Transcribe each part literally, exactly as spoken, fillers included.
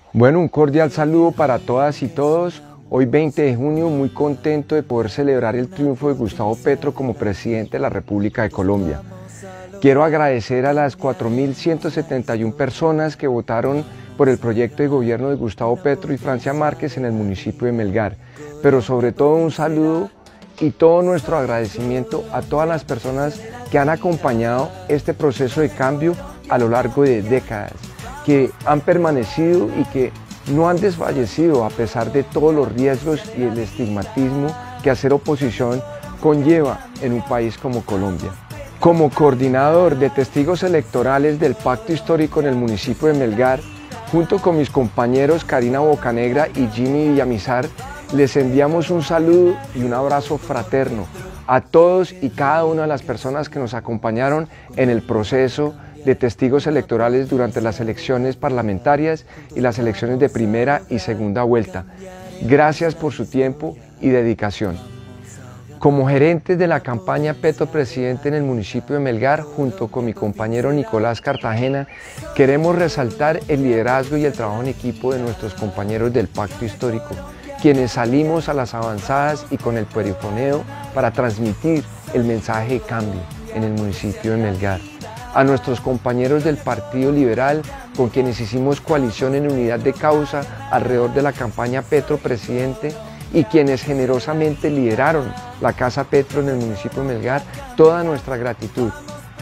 Bueno, un cordial saludo para todas y todos. Hoy veinte de junio, muy contento de poder celebrar el triunfo de Gustavo Petro como presidente de la República de Colombia. Quiero agradecer a las cuatro mil ciento setenta y una personas que votaron por el proyecto de gobierno de Gustavo Petro y Francia Márquez en el municipio de Melgar, pero sobre todo un saludo y todo nuestro agradecimiento a todas las personas que han acompañado este proceso de cambio a lo largo de décadas, que han permanecido y que no han desfallecido a pesar de todos los riesgos y el estigmatismo que hacer oposición conlleva en un país como Colombia. Como coordinador de testigos electorales del Pacto Histórico en el municipio de Melgar, junto con mis compañeros Karina Bocanegra y Jimmy Villamizar, les enviamos un saludo y un abrazo fraterno a todos y cada una de las personas que nos acompañaron en el proceso de testigos electorales durante las elecciones parlamentarias y las elecciones de primera y segunda vuelta. Gracias por su tiempo y dedicación. Como gerentes de la campaña Petro Presidente en el municipio de Melgar, junto con mi compañero Nicolás Cartagena, queremos resaltar el liderazgo y el trabajo en equipo de nuestros compañeros del Pacto Histórico, quienes salimos a las avanzadas y con el perifoneo para transmitir el mensaje de cambio en el municipio de Melgar. A nuestros compañeros del Partido Liberal, con quienes hicimos coalición en unidad de causa alrededor de la campaña Petro Presidente y quienes generosamente lideraron la Casa Petro en el municipio de Melgar, toda nuestra gratitud.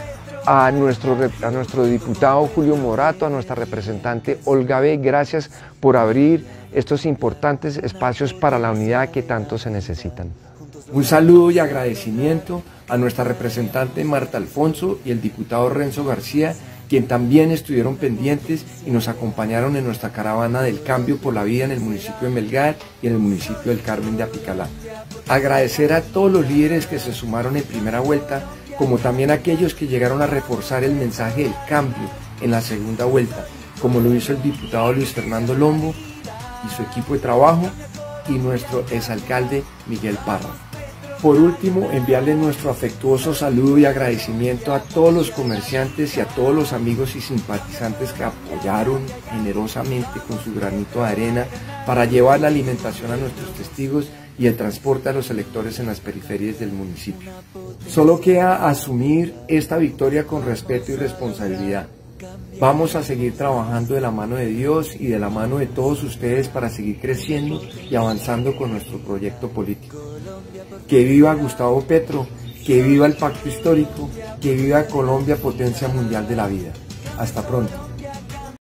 A nuestro, a nuestro diputado Julio Morato, a nuestra representante Olga B., gracias por abrir estos importantes espacios para la unidad que tanto se necesitan. Un saludo y agradecimiento a nuestra representante Marta Alfonso y el diputado Renzo García, quien también estuvieron pendientes y nos acompañaron en nuestra caravana del cambio por la vida en el municipio de Melgar y en el municipio del Carmen de Apicalá. Agradecer a todos los líderes que se sumaron en primera vuelta, como también a aquellos que llegaron a reforzar el mensaje del cambio en la segunda vuelta, como lo hizo el diputado Luis Fernando Lombo y su equipo de trabajo y nuestro exalcalde Miguel Parra. Por último, enviarles nuestro afectuoso saludo y agradecimiento a todos los comerciantes y a todos los amigos y simpatizantes que apoyaron generosamente con su granito de arena para llevar la alimentación a nuestros testigos y el transporte a los electores en las periferias del municipio. Solo queda asumir esta victoria con respeto y responsabilidad. Vamos a seguir trabajando de la mano de Dios y de la mano de todos ustedes para seguir creciendo y avanzando con nuestro proyecto político. Que viva Gustavo Petro, que viva el Pacto Histórico, que viva Colombia, potencia mundial de la vida. Hasta pronto.